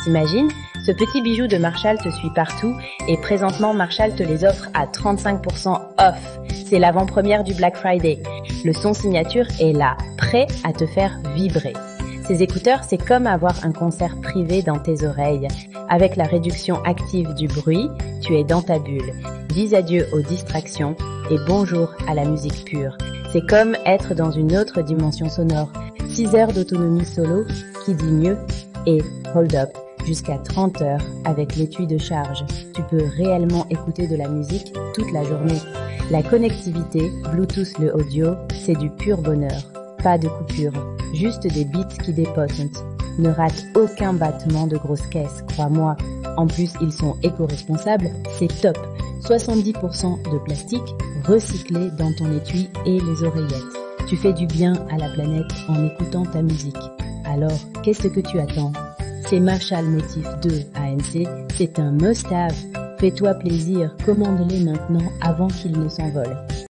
T'imagines? Ce petit bijou de Marshall te suit partout et présentement Marshall te les offre à 35% off. C'est l'avant-première du Black Friday. Le son signature est là, prêt à te faire vibrer. Ces écouteurs, c'est comme avoir un concert privé dans tes oreilles. Avec la réduction active du bruit, tu es dans ta bulle. Dis adieu aux distractions et bonjour à la musique pure. C'est comme être dans une autre dimension sonore. 6 heures d'autonomie solo, qui dit mieux, et hold up, jusqu'à 30 heures avec l'étui de charge. Tu peux réellement écouter de la musique toute la journée. La connectivité, Bluetooth le audio, c'est du pur bonheur. Pas de coupure, juste des beats qui dépotent. Ne rate aucun battement de grosse caisse, crois-moi. En plus, ils sont éco-responsables, c'est top. 70% de plastique recyclé dans ton étui et les oreillettes. Tu fais du bien à la planète en écoutant ta musique. Alors, qu'est-ce que tu attends? C'est Marshall Motif 2 ANC, c'est un must-have. Fais-toi plaisir, commande-les maintenant avant qu'ils ne s'envolent.